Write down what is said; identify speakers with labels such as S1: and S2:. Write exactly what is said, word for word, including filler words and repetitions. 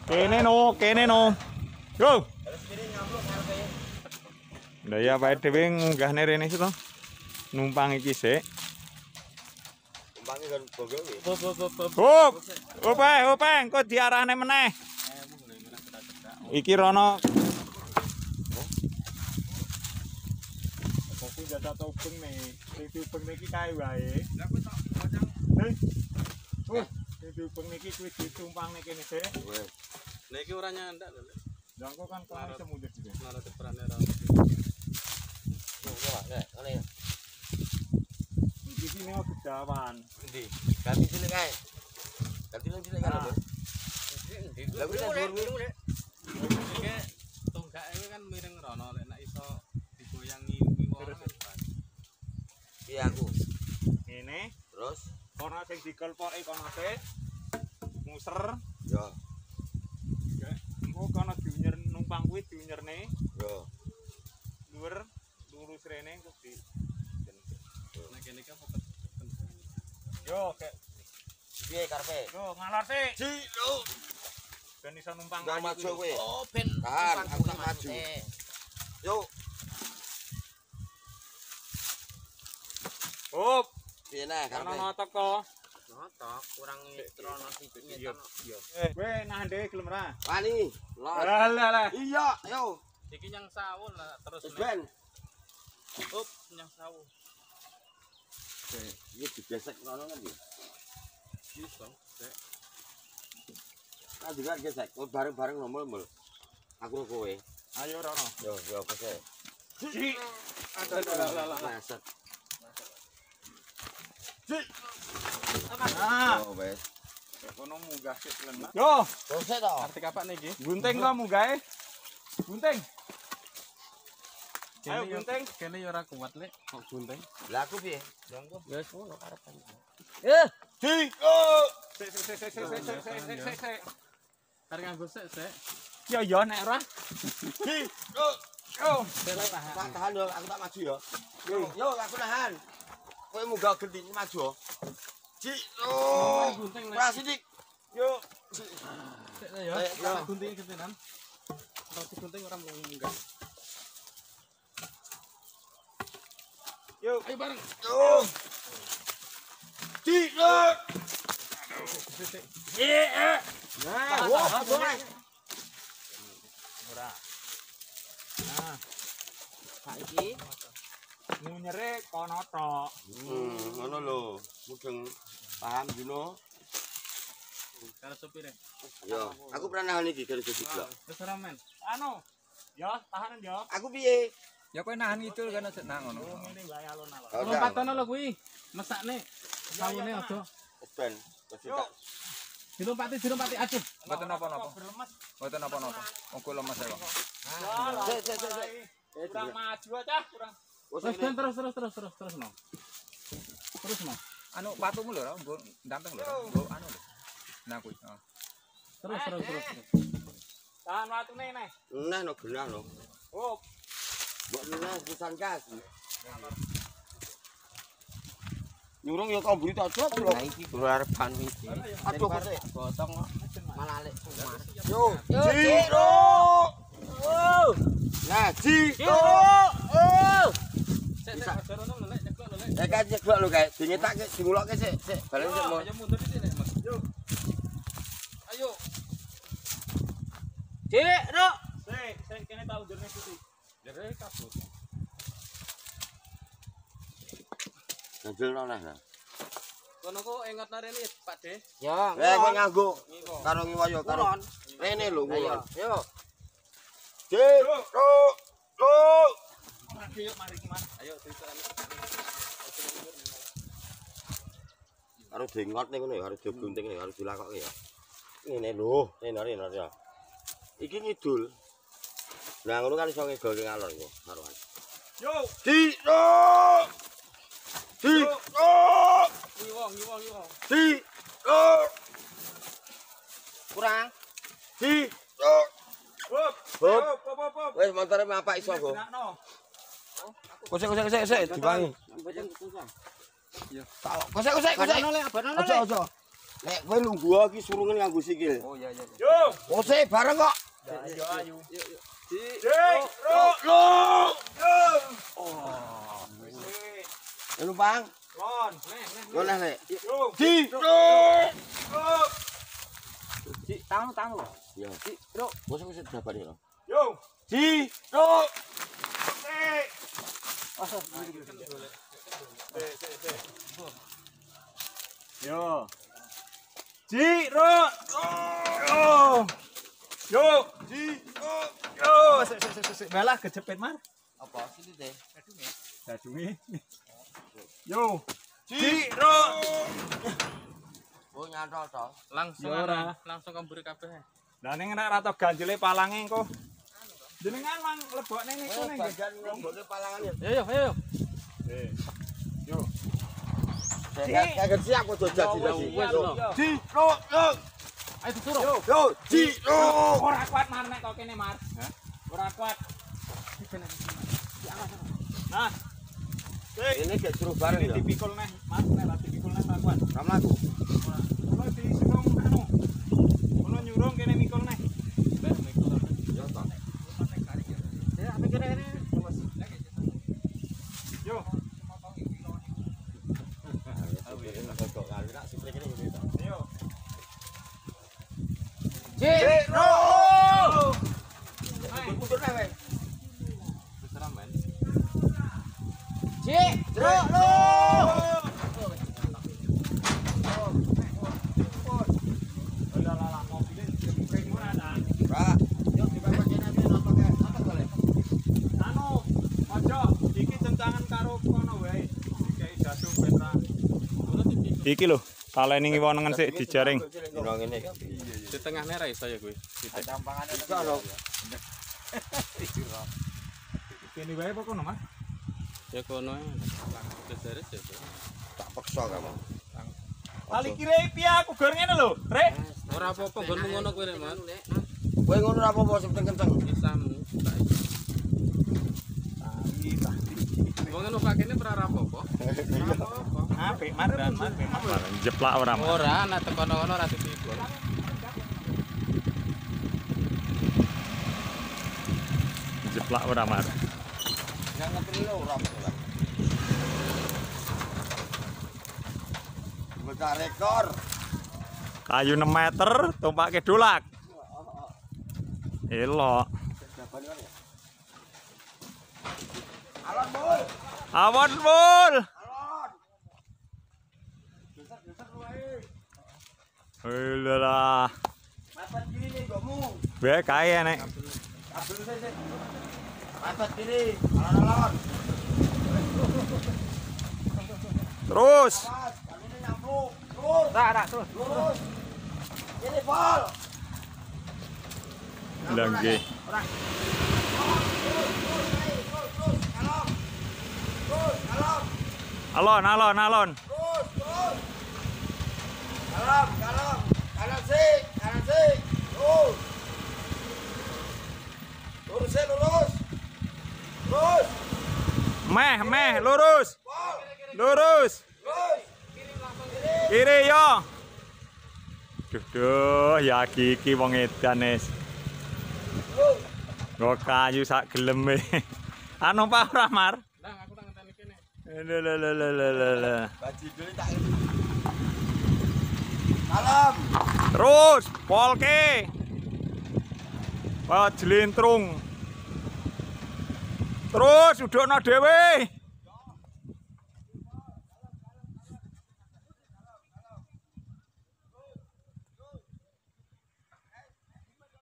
S1: Kene no, kene no. Yo. Lah ya bae dhewe ngunggahne rene sih to. Numpang iki sik.
S2: Numpange kan bonggo iki.
S1: Hop. Hop ae, hop ae, engko diarahne meneh. Iki rono. Kok jatah topeng nih. Sing topeng niki kae wae. Lah kowe tak bocang. Heh. Wah, sing topeng niki kuwi ditumpangne kene sik.
S2: Wes.
S3: Nek iki ora nyandak lho.
S1: Lah engko kan kelar semundur iki.
S3: Malah diperane ra.
S2: Yo, nek ngene.
S1: Iki sini mau kedawan.
S2: Endi? Ganti cilik kae. Ganti nang cilik kan, Bos.
S3: Endi?
S2: Lah kuwi kan dhuwur kuwi.
S3: Iki tunggake kan miring rono lek nek iso digoyangi ngiwara kan.
S2: Piye aku?
S1: Ngene,
S2: Terus
S1: kono sing dikelpoke kono sik. Muser.
S2: yo,
S1: Engko kono diunyer numpang kuwi diunyerne.
S2: yo.
S1: Dhuwur lurus rene engko di.
S3: Nek kene iki fokus.
S1: Yo, kek.
S2: Piye karepe?
S1: Yo, ngalor sik.
S2: Ci, lho.
S1: Ben iso numpang
S2: Jangan maju kowe.
S3: Oh, ben
S2: Tahan, aku tak maju. Yo,
S1: Hop,
S2: piye nek
S1: kono
S2: karepe?
S1: notok to.
S3: notok kurang trono sithik
S1: Iya,
S3: nyetan.
S1: iya. Eh, kowe nahan dhewe gelem ra?
S2: Wani, los.
S1: Lah lah lah.
S2: Iya, yo.
S3: Iki nyang sawu lah terus
S2: Wis
S3: nek
S2: ben.
S3: up nyang sawu.
S2: Iki digesek ngono kan iki.
S3: Iso. Sek.
S2: Kan juga gesek, oh, bareng-bareng nomor mul. Aku kowe.
S1: Ayo rono.
S2: Yo, yo pese.
S1: Ci. Lah lah lah.
S2: Maset.
S1: Ah,
S2: Yo, wes.
S1: kono munggah sik lenak. Yo,
S2: Pese to.
S3: Arti kapak nih iki?
S1: gunting to munggahe. Gunting. Ayo
S3: Kene yo-
S1: gunting.
S3: Kene yo ora kuat lek kok gunting.
S2: Lah aku piye?
S3: Ya wis ngono karepan.
S1: Ci. Oh. Sik sik sik sik sik sik sik sik sik sik.
S3: Arek nganggo sik sik.
S1: Yo yo nek ora. Ci. Oh. Oh.
S3: Sik lah tahan.
S2: Tak tahan yo, aku tak maju yo. Yo, yo aku nahan. Kowe munggah genti maju yo. Ci, oh.
S3: Gunting nek.
S2: Ora sidik. Yo.
S3: Sik lah ya.
S2: Eh, yo.
S3: Gunting gentenan. Kalau digunting ora mau munggah.
S1: Yo.
S3: Ayo bareng.
S2: Yo. Ci, yo.
S3: Sik.
S2: Nah, wah, boleh.
S1: Ora. Nah,
S3: Saiki
S1: nunyere kono tok.
S2: Hmm, ngono lho. Mudeng paham Juno.
S3: karo sopire.
S2: Yo, aku pernah nahan iki dari sisi blok.
S3: Wis ora men.
S1: Anu, yo tahanan yo.
S2: Aku piye?
S4: Ya kowe nahan ngidul kan aja nang ngono.
S1: Oh, ngene wae alon-alon.
S2: Ora.
S3: Lompatono lho kuwi. Mesakne. Sawune aja.
S2: Ben, wis
S1: Yo.
S2: tak.
S3: Dilompati dilompati aduh.
S4: Mboten napa-napa.
S1: Berlemes.
S4: Mboten napa-napa. Monggo lemes ae, Bang.
S1: Lah,
S2: Sik, sik, sik, sik.
S1: kurang maju aja, kurang.
S2: Wes
S3: Terus Ben, terus terus terus terus terus no. Terus no.
S4: Anu patumu lho, nggo ndamping lho. Nggo anu lho. Nah kuwi. Oh.
S3: Terus terus terus. terus.
S1: Tahan watune neh.
S2: Nah no genah no.
S1: Oh,
S2: Mbok nah pisan gas. Nyurung ya kamburi tak jot lho.
S3: Nah iki kulo arepan iki.
S2: Aduh kok sik.
S3: Gotong kok malah lek kumar.
S2: Yo, Ciro.
S3: Oh.
S2: Nah, Ciro.
S3: Oh. Sik sik
S2: Bisa.
S3: aja rono lho lek nyeklok lho lek.
S2: Ya kan ceklok lho kae. Dinyetake dimulokke sik, sik. Balen sik mo.
S3: Ayo mundur sik lek, Mas.
S1: yo.
S3: Ayo. Cek, Rok.
S1: Sik, sik kene tak undurne putih.
S3: Jere kabut.
S2: Ganjel no nah.
S3: Kono kok ingat narene Pak De.
S5: Ya,
S2: Eh kowe nganggo
S3: Ngiwo.
S2: karo ngiwayo karo.
S5: Kulon.
S2: Rene lho
S5: Ayo,
S2: ngulon.
S5: yo.
S2: Ciro. Yo.
S1: Mari yuk mari kemana?
S3: Ayo diserani.
S2: Karo dengot ning ngono ya, karo digunting ning karo dilakokke ya. Ngene lho, rene rene ya. Iki ngidul. Nah ngono kan iso ngegolke ngalor iku karuan.
S1: Yo,
S2: Ciro. Ciro.
S3: Ngiwo, ngiwo, ngiwo.
S2: Ciro.
S5: Kurang.
S2: Ciro.
S1: hop.
S2: Hop.
S1: Hop, hop, hop, hop.
S2: Wes montore apa iso go?
S1: Genakno.
S2: Kosek kosek kosek kosek diwangi.
S5: Mboten susah.
S2: Tak kosek kosek kosek.
S5: Abanono le, abanono
S2: Ojo
S5: le.
S2: ojo. Nek kowe lungguh iki surungan nganggo sikil.
S4: Oh iya iya.
S1: Yo.
S2: Ose bareng kok.
S1: Ayo ayo.
S3: Yuk yuk. Di.
S1: Dik, ro.
S2: Yo.
S1: Oh. Wis.
S2: Lu Bang.
S1: Lon, neh neh.
S2: Yo neh Lek.
S1: Yo.
S2: Di.
S1: Yo.
S4: Ci, tangan tangan.
S2: Yo.
S4: Ci, Bro.
S2: Bos wis dapat iki.
S1: Yo.
S2: Di. Yo.
S1: Sik.
S4: Asal.
S1: Sik sik sik. Yo. Ji, ro. Yo. Yo. Ji. Yo. Sik sik sik sik. Balah kejepit Mar.
S4: Apa sini teh?
S1: Dadunge. Yo. Ji, ro.
S2: Oh nyantol to.
S3: Langsung
S1: Ya ora.
S3: anu, langsung kemburi kabeh.
S1: Lah ning nek rata ganjele palange engko. Jenengan mang lebokne niku ning.
S2: Bagian ngomboke palangan ya.
S3: Yo yo yo.
S1: Eh. Yo.
S2: Kaget siap kok dojak
S3: Wis lho.
S2: Di. Yo. Yo.
S3: Ayo disuruh.
S1: Yo.
S2: Yo. Di. Yo.
S1: Ora kuat Mar nek kok kene Mar. Hah? Ora kuat. Nah. Sik.
S2: Ini gak suruh bareng
S1: Ini
S2: ya.
S1: dipikul neh, Mas, nek ra dipikul neh ora kuat.
S2: Sama aku.
S1: Ora disuruh anu. Ono nyurung kene mikul neh.
S2: Yo to.
S1: Ya, apa kene kene. Yo. Yo.
S2: Di. Yo.
S1: Hai.
S2: Mundur nek weh.
S3: Wis ora men.
S2: Di. Yo. Yo.
S1: Udah lah mobilnya dibukain mana dah.
S2: Pak. Yo dibawa kene apa ke? Apa boleh?
S1: Anu, ojo, iki jentangan karo kono wae. Dikai jadung petra. Iki lho, taleni ngiwonengen sik dijaring.
S2: Dino ngene.
S3: Di tengahne ra iso ya kuwi. Titik.
S4: Gampangane
S2: Iso lho.
S1: Kene wae apa kono, Mas?
S3: Ya kono ae. Wis deres ya.
S2: Tak peksa kamu.
S1: Tali kire piye aku gor ngene lho, Rek.
S3: Ora apa-apa nggonmu ngono kuwi, Mas.
S2: Kowe ngono ora apa-apa sing kenceng.
S3: Isamu.
S1: Tali tali.
S3: Wong ngono pakene ora apa-apa. Ora apa-apa.
S1: Apik, Mas, dan Mas, Mas. Jeplak ora, Mas.
S3: Ora nek tekono-kono ra ditibul.
S1: Jeplak ora, Mas.
S2: Yang ngetri lho ora apa-apa. Bocah rekor.
S1: Kayu enam meter tumpake dolak. Elok.
S2: Alon bol.
S1: Awan, Bul.
S2: Alon. Besar-besar lu ae.
S1: Lah.
S2: Mepet kiri nih gomu.
S1: Wae kae nek.
S2: Kabel sih sih. Mepet kiri. Alon-alon.
S1: Terus.
S2: Mas, kali ini nyambung. Terus.
S4: Tak, tak, terus.
S2: Terus. Ini bol.
S1: Langge.
S2: Ora. Terus, terus, terus, terus. Kalong. Terus, kalong.
S1: Alon, alon, alon.
S2: Terus, terus. Kalong, kalong. Kanan sih, kanan sih. Terus. Lurus sih, lurus. Terus.
S1: Meh, meh, lurus.
S2: Bol.
S1: Lurus.
S2: Terus.
S1: Kiri yo. Duh, duh, ya iki wong edan es.
S2: Terus.
S1: Nggo kayu sak geleme. Anu Pak ora, Mar?
S3: Lah aku tak ngenteni kene.
S1: Lha lha lha lha lha lha.
S2: Baji dulu tak. Salam.
S1: Terus, polke. Wah, jlentrung. Terus udokno dhewe.